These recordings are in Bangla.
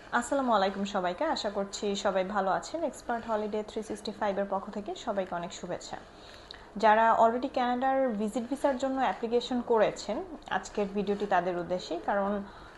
আসসালামু আলাইকুম সবাইকে। আশা করছি সবাই ভালো আছেন। এক্সপার্ট হলিডে 365 এর পক্ষ থেকে সবাইকে অনেক শুভেচ্ছা। যারা অলরেডি কানাডার ভিজিট ভিসার জন্য অ্যাপ্লিকেশন করেছেন, আজকের ভিডিওটি তাদের উদ্দেশ্যে। কারণ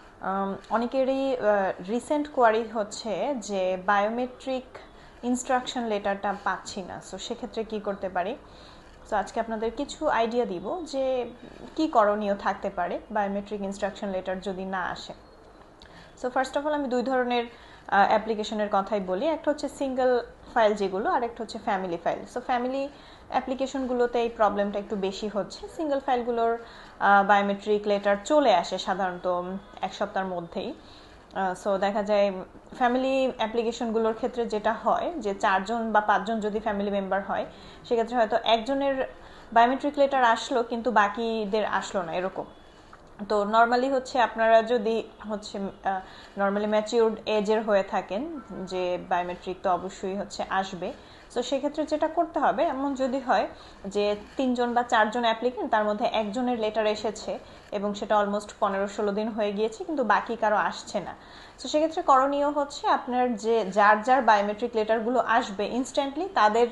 অনেকেরই রিসেন্ট কোয়ারি হচ্ছে যে বায়োমেট্রিক ইনস্ট্রাকশন লেটারটা পাচ্ছি না। সো সেক্ষেত্রে কী করতে পারি? সো আজকে আপনাদের কিছু আইডিয়া দিব যে কি করণীয় থাকতে পারে বায়োমেট্রিক ইনস্ট্রাকশন লেটার যদি না আসে। সো ফার্স্ট অফ অল আমি দুই ধরনের অ্যাপ্লিকেশনের কথাই বলি। একটা হচ্ছে সিঙ্গেল ফাইল যেগুলো, আর একটা হচ্ছে ফ্যামিলি ফাইল। সো ফ্যামিলি অ্যাপ্লিকেশনগুলোতে এই প্রবলেমটা একটু বেশি হচ্ছে। সিঙ্গেল ফাইলগুলোর বায়োমেট্রিক লেটার চলে আসে সাধারণত এক সপ্তাহের মধ্যেই। সো দেখা যায় ফ্যামিলি অ্যাপ্লিকেশনগুলোর ক্ষেত্রে যেটা হয় যে 4জন বা 5জন যদি ফ্যামিলি মেম্বার হয়, সেক্ষেত্রে হয়তো একজনের বায়োমেট্রিক লেটার আসলো কিন্তু বাকিদের আসলো না, এরকম। তো নর্মালি হচ্ছে আপনারা যদি হচ্ছে নর্মালি ম্যাচিউরড এজের হয়ে থাকেন, যে বায়োমেট্রিক তো অবশ্যই হচ্ছে আসবে। তো সেক্ষেত্রে যেটা করতে হবে, এমন যদি হয় যে 3জন বা 4জন অ্যাপ্লিকেন্ট, তার মধ্যে একজনের লেটার এসেছে এবং সেটা অলমোস্ট 15-16 দিন হয়ে গিয়েছে কিন্তু বাকি কারো আসছে না। তো সেক্ষেত্রে করণীয় হচ্ছে আপনার যে যার বায়োমেট্রিক লেটারগুলো আসবে ইনস্ট্যান্টলি তাদের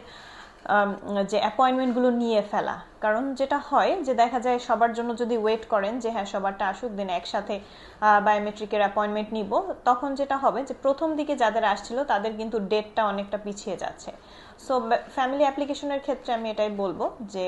যে অ্যাপয়েন্টমেন্টগুলো নিয়ে ফেলা। কারণ যেটা হয় যে দেখা যায় সবার জন্য যদি ওয়েট করেন যে হ্যাঁ সবারটা আসুক দিন একসাথে বায়োমেট্রিকের অ্যাপয়েন্টমেন্ট নিব, তখন যেটা হবে যে প্রথম দিকে যাদের আসছিল তাদের কিন্তু ডেটটা অনেকটা পিছিয়ে যাচ্ছে। সো ফ্যামিলি অ্যাপ্লিকেশনের ক্ষেত্রে আমি এটাই বলবো যে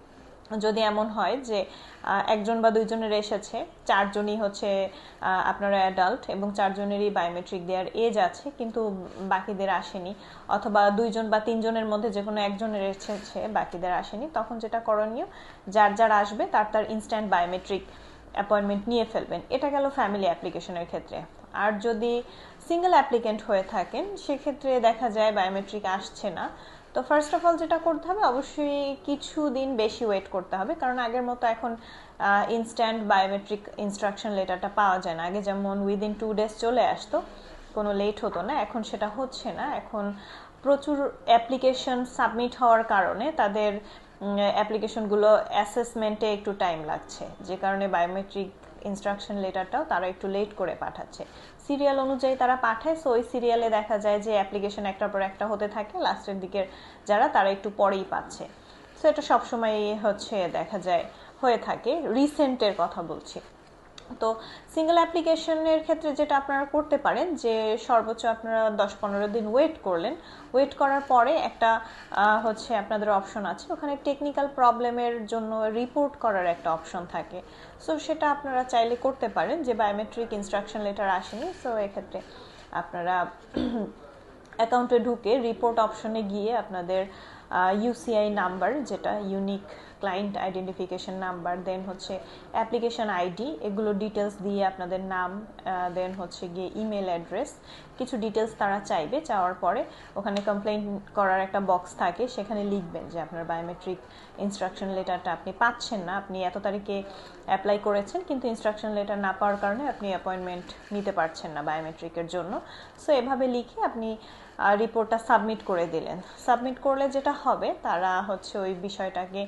যদি এমন হয় যে একজন বা দুইজনের এসেছে, 4জনই হচ্ছে আপনারা অ্যাডাল্ট এবং 4জনেরই বায়োমেট্রিক দেওয়ার এজ আছে কিন্তু বাকিদের আসেনি, অথবা 2জন বা 3জনের মধ্যে যে কোনো একজনের এসেছে বাকিদের আসেনি, তখন যেটা করণীয় যার আসবে তার ইনস্ট্যান্ট বায়োমেট্রিক অ্যাপয়েন্টমেন্ট নিয়ে ফেলবেন। এটা গেল ফ্যামিলি অ্যাপ্লিকেশনের ক্ষেত্রে। আর যদি সিঙ্গেল অ্যাপ্লিকেন্ট হয়ে থাকেন সেক্ষেত্রে দেখা যায় বায়োমেট্রিক আসছে না, তো ফার্স্ট অফ অল যেটা করতে হবে অবশ্যই কিছুদিন বেশি ওয়েট করতে হবে। কারণ আগের মতো এখন ইনস্ট্যান্ট বায়োমেট্রিক ইনস্ট্রাকশন লেটারটা পাওয়া যায় না। আগে যেমন উইদিন 2 ডেজ চলে আসতো, কোনো লেট হতো না, এখন সেটা হচ্ছে না। এখন প্রচুর অ্যাপ্লিকেশন সাবমিট হওয়ার কারণে তাদের অ্যাপ্লিকেশনগুলো অ্যাসেসমেন্টে একটু টাইম লাগছে, যে কারণে বায়োমেট্রিক ইনস্ট্রাকশন লেটারটাও তারা একটু লেট করে পাঠাচ্ছে। সিরিয়াল অনুযায়ী তারা পাঠায়, সো ওই সিরিয়ালে দেখা যায় যে অ্যাপ্লিকেশন একটার পর একটা হতে থাকে, লাস্টের দিকের যারা তারা একটু পরেই পাচ্ছে। সো এটা সবসময় হচ্ছে দেখা যায় হয়ে থাকে, রিসেন্টের কথা বলছি। তো সিঙ্গেল অ্যাপ্লিকেশনের ক্ষেত্রে যেটা আপনারা করতে পারেন যে সর্বোচ্চ আপনারা 10-15 দিন ওয়েট করলেন। ওয়েট করার পরে একটা হচ্ছে আপনাদের অপশন আছে, ওখানে টেকনিক্যাল প্রবলেমের জন্য রিপোর্ট করার একটা অপশন থাকে। সো সেটা আপনারা চাইলে করতে পারেন যে বায়োমেট্রিক ইনস্ট্রাকশন লেটার আসেনি, সো এক্ষেত্রে আপনারা অ্যাকাউন্টে ঢুকে রিপোর্ট অপশনে গিয়ে আপনাদের ইউসিআই নাম্বার, যেটা unique client identification number, then হচ্ছে অ্যাপ্লিকেশন আইডি, এগুলো ডিটেলস দিয়ে আপনাদের নাম, দেন হচ্ছে গিয়ে ইমেল অ্যাড্রেস, কিছু ডিটেলস তারা চাইবে। চাওয়ার পরে ওখানে কমপ্লেইন করার একটা বক্স থাকে, সেখানে লিখবেন যে আপনার বায়োমেট্রিক ইনস্ট্রাকশন লেটারটা আপনি পাচ্ছেন না, আপনি এত তারিখে অ্যাপ্লাই করেছেন কিন্তু ইনস্ট্রাকশন লেটার না পাওয়ার কারণে আপনি অ্যাপয়েন্টমেন্ট নিতে পারছেন না বায়োমেট্রিকের জন্য। সো এভাবে লিখে আপনি রিপোর্টটা সাবমিট করে দিলেন। সাবমিট করলে যেটা হবে তারা হচ্ছে ওই বিষয়টাকে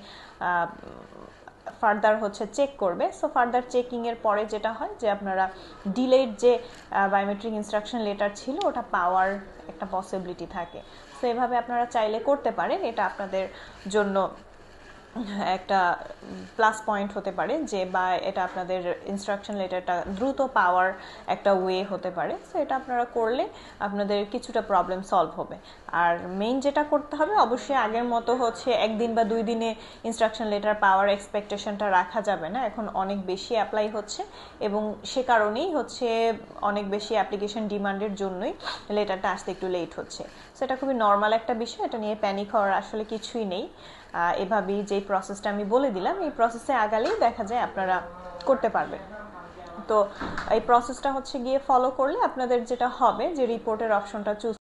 ফার্দার হচ্ছে চেক করবে। সো ফার্দার চেকিংয়ের পরে যেটা হয় যে আপনারা ডিলেড যে বায়োমেট্রিক ইনস্ট্রাকশন লেটার ছিল ওটা পাওয়ার একটা পসিবিলিটি থাকে। সো এভাবে আপনারা চাইলে করতে পারেন, এটা আপনাদের জন্য একটা প্লাস পয়েন্ট হতে পারে, যে বা এটা আপনাদের ইনস্ট্রাকশন লেটারটা দ্রুত পাওয়ার একটা ওয়ে হতে পারে। সো এটা আপনারা করলে আপনাদের কিছুটা প্রবলেম সলভ হবে। আর মেইন যেটা করতে হবে অবশ্যই আগের মতো হচ্ছে 1 দিন বা 2 দিনে ইনস্ট্রাকশন লেটার পাওয়ার এক্সপেকটেশনটা রাখা যাবে না। এখন অনেক বেশি অ্যাপ্লাই হচ্ছে এবং সে কারণেই হচ্ছে অনেক বেশি অ্যাপ্লিকেশন ডিমান্ডের জন্যই লেটারটা আসতে একটু লেট হচ্ছে। সো এটা খুবই নর্মাল একটা বিষয়, এটা নিয়ে প্যানিক হওয়ার আসলে কিছুই নেই। এভাবেই যেই প্রসেসটা আমি বলে দিলাম এই প্রসেসে আগালেই দেখা যায় আপনারা করতে পারবেন। তো এই প্রসেসটা হচ্ছে গিয়ে ফলো করলে আপনাদের যেটা হবে যে রিপোর্টের অপশনটা চুজ